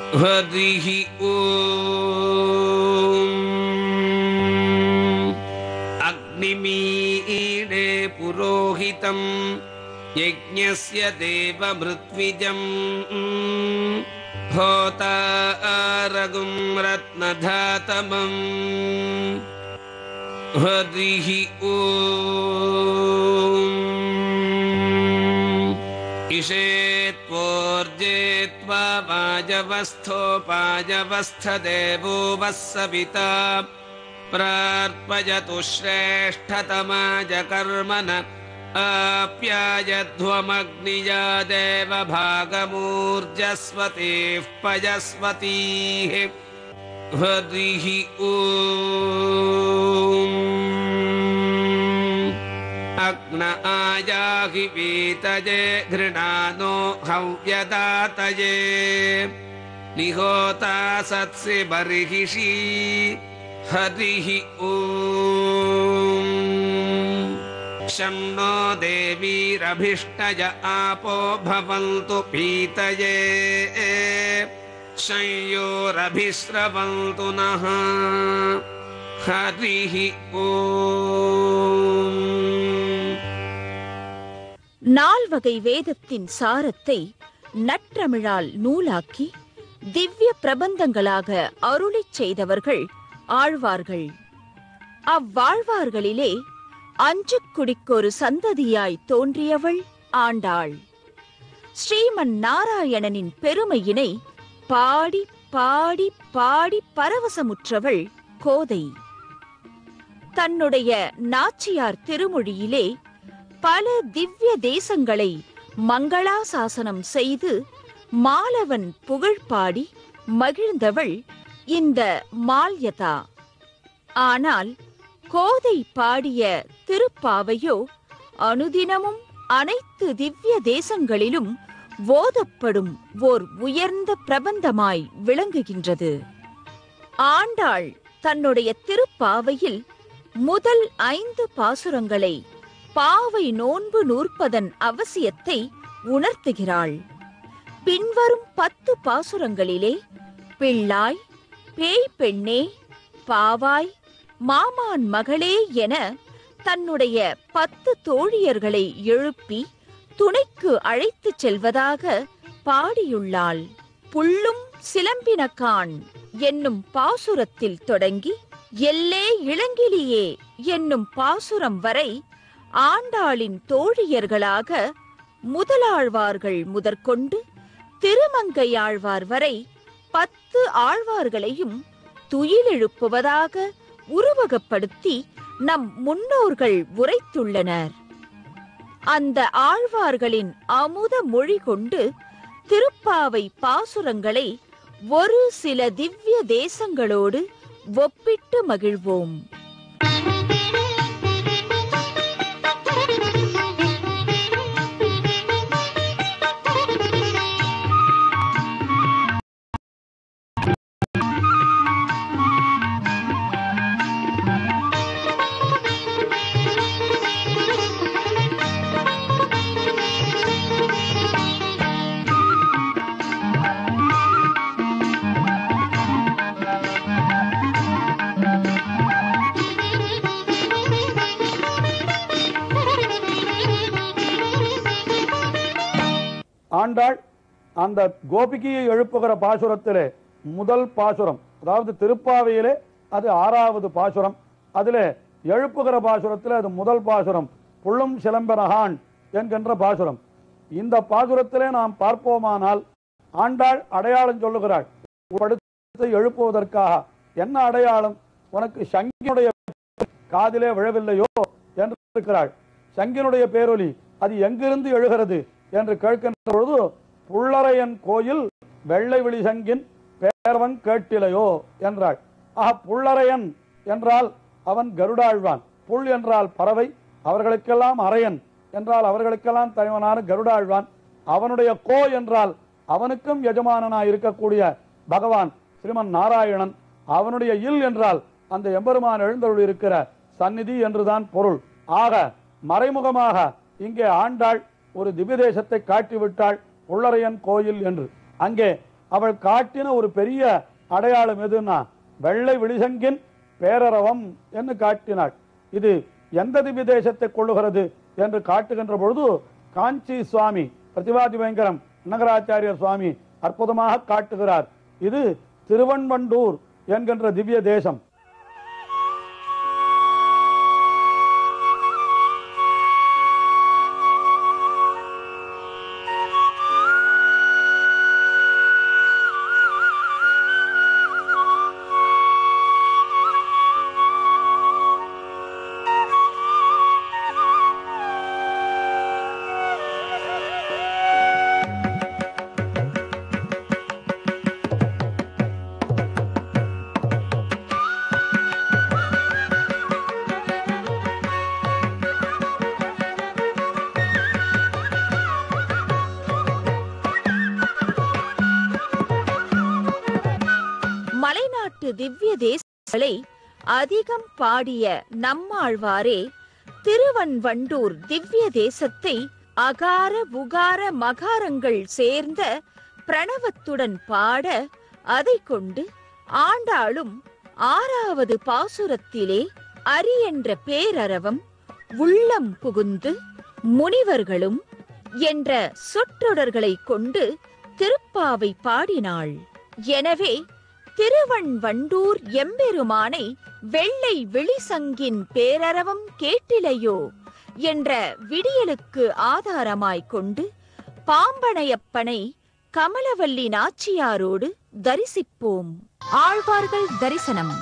ஹரிஹி ஓம். அக்னிமீடே புரோஹிதம் யஜ்ஞஸ்ய தேவமிருத்விஜம் ஹோதாரகும் ரத்னதாதமம். ஹரிஹி ஓம். இஷேத்வோர்ஜேத்வா வாஜவஸ்தோபாஜவஸ்ததேவோ வஸ்ஸவிதா பிரார்ப்பயது ஸ்ரேஷ்டதமாஜ கர்மண ஆப்யாயத்வமக்னியா தேவ பாகமூர்ஜஸ்வதீஃ பஜஸ்வதீஹ. ஹரிஹி ஓம். அக்ன ஆயாஹி வீதஜே கிருணானோ ஹவ்யதாதயே நிஹோதா சத்ஸி பர்ஹிஷி. ஹரிஹி ஓம். ஷன்னோ தேவீரபிஷ்டய ஆபோ பவந்து பீதயே ஷய்யோரபிஸ்ரவந்து நः. ஹரிஹி ஓம். நால்வகை வேதத்தின் சாரத்தை நற்றமிழால் நூலாக்கி திவ்ய பிரபந்தங்களாக அருளிச் செய்தவர்கள் ஆழ்வார்கள். அவ்வாழ்வார்களிலே அஞ்சுக்குடிக்கொரு சந்ததியாய் தோன்றியவள் ஆண்டாள். ஸ்ரீமன் நாராயணனின் பெருமையினை பாடி பாடி பாடி பரவசமுற்றவள் கோதை. தன்னுடைய நாச்சியார் திருமொழியிலே பல திவ்ய தேசங்களை மங்களாசாசனம் செய்து மாலவன் புகழ் பாடி மகிழ்ந்தவள் இந்த மால்யதா. ஆனால் கோதை பாடிய திருப்பாவையோ அனுதினமும் அனைத்து திவ்ய தேசங்களிலும் ஓதப்படும் ஓர் உயர்ந்த பிரபந்தமாய் விளங்குகின்றது. ஆண்டாள் தன்னுடைய திருப்பாவையில் முதல் 5 பாசுரங்களை பாவை நோன்பு நூற்பதன் அவசியத்தை உணர்த்துகிறாள். பின்வரும் 10 பாசுரங்களிலே பிள்ளாய், பேய் பெண்ணே, பாவாய், மாமான் மகளே என தன்னுடைய 10 தோழியர்களை எழுப்பி துணைக்கு அழைத்துச் செல்வதாக பாடியுள்ளாள். புள்ளும் சிலம்பினகான் என்னும் பாசுரத்தில் தொடங்கி எல்லே இளங்கிலியே என்னும் பாசுரம் வரை ஆண்டாளின் தோழியர்களாக முதலாழ்வார்கள் முதற்கொண்டு திருமங்கையாழ்வார் வரை 10 ஆழ்வார்களையும் துயிலெழுப்புவதாக உருவகப்படுத்தி நம் முன்னோர்கள் உரைத்துள்ளனர். அந்த ஆழ்வார்களின் அமுத மொழி கொண்டு திருப்பாவை பாசுரங்களை ஒரு சில திவ்ய தேசங்களோடு ஒப்பிட்டு மகிழ்வோம். ஆண்டாள் அந்த கோபிகையை எழுப்புகிற பாசுரத்திலே முதல் பாசுரம், அதாவது திருப்பாவையிலே அது 6வது பாசுரம், அதிலே எழுப்புகிற பாசுரத்திலே அது முதல் பாசுரம், புள்ளும் சிலம்பனகான் என்கின்ற பாசுரம். இந்த பாசுரத்திலே நாம் பார்ப்போமானால் ஆண்டாள் அடையாளம் சொல்லுகிறாள். எழுப்புவதற்காக என்ன அடையாளம்? உனக்கு சங்கினுடைய காதிலே விழவில்லையோ என்று இருக்கிறாள். சங்கினுடைய பேரொலி அது எங்கிருந்து எழுகிறது என்று கேட்கின்ற பொழுது புள்ளரையன் கோயில் வெள்ளை விழி சங்கின் பேரவன் கேட்டிலையோ என்றாள். புள்ளரையன் என்றால் அவன் கருடாழ்வான், புல் என்றால் பறவை, அவர்களுக்கெல்லாம் அரையன் என்றால் அவர்களுக்கெல்லாம் தலைவனான கருடாழ்வான், அவனுடைய கோ என்றால் அவனுக்கும் எஜமானனாய் இருக்கக்கூடிய பகவான் ஸ்ரீமன் நாராயணன், அவனுடைய இல் என்றால் அந்த எம்பெருமான் எழுந்தருள் இருக்கிற சந்நிதி என்றுதான் பொருள். ஆக மறைமுகமாக இங்கே ஆண்டாள் ஒரு திவ்ய தேசத்தை காட்டிவிட்டாள், உள்ளரையன் கோயில் என்று. அங்கே அவள் காட்டின ஒரு பெரிய அடையாளம் எதுன்னா வெள்ளை விழிசங்கின் பேரரவம் என்று காட்டினாள். இது எந்த திவ்ய தேசத்தை கொள்ளுகிறது என்று காட்டுகின்ற பொழுது காஞ்சி சுவாமி பிரதிவாதி பயங்கரம் நகராச்சாரியர் சுவாமி அற்புதமாக காட்டுகிறார். இது திருவன்வண்டூர் என்கின்ற திவ்ய தேசம். மலைநாட்டு திவ்ய தேசங்களை அதிகம் பாடிய நம்மாழ்வாரே திருவன்வண்டூர் திவ்ய தேசத்தை அகார உகார மகாரங்கள் சேர்ந்த பிரணவத்துடன் பாட அதை கொண்டு ஆண்டாளும் 6வது பாசுரத்திலே அரி என்ற பேரரவம் உள்ளம் புகுந்து முனிவர்களும் என்ற சொற்றொடர்களை கொண்டு திருப்பாவை பாடினாள். எனவே திருவன்வண்டூர் எம்பெருமானை வெள்ளை விழிசங்கின் பேரரவம் கேட்டிலையோ என்ற விடியலுக்கு ஆதாரமாய்க் கொண்டு பாம்பனையப்பனை கமலவல்லி நாச்சியாரோடு தரிசிப்போம். ஆழ்வார்கள் தரிசனம்.